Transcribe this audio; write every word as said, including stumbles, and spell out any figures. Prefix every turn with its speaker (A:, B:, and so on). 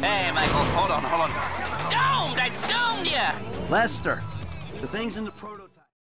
A: Hey, Michael, hold on, hold on. Domed! I domed you!
B: Lester, the things in the prototype...